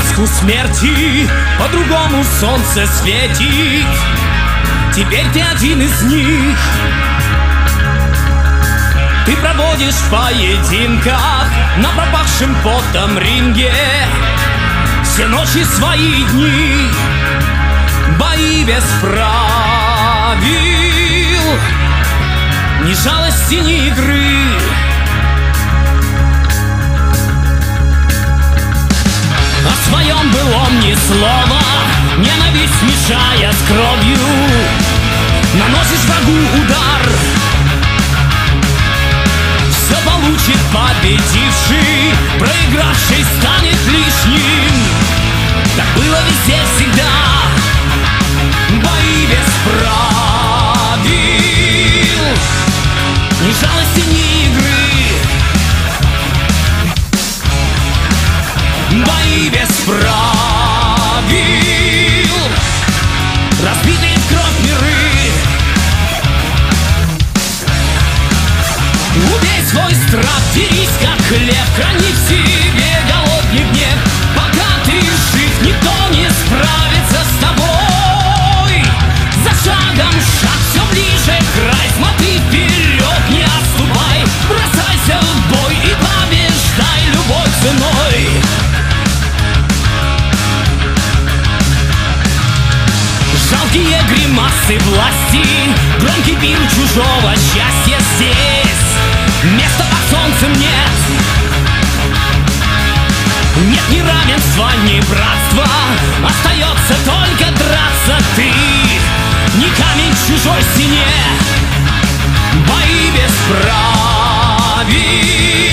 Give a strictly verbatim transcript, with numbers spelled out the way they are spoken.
маску смерти, по-другому солнце светит. Теперь ты один из них. Ты проводишь в поединках на пропахшем потом ринге все ночи свои дни, бои без правил, ни жалости, ни игры. О своем былом ни слова, ненависть смешая с кровью, наносишь врагу удар. Все получит победивший, проигравший станет лишним. Так было везде всегда. Бои без правил, ни жалости, ни игры. Бои без правил, разбитые в кровь миры. Убей свой страх, дерись как хлеб, храни в себе голодный гнев. Пока ты жив, никто не справится с тобой. За шагом шаг, все ближе край, смотри вперед, не отступай. Бросайся в бой и побеждай любой ценой. Жалкие гримасы власти, громкий пир чужого счастья здесь. Места под солнцем нет. Нет ни равенства, ни братства, остается только драться ты. Не камень в чужой стене, бои без правил.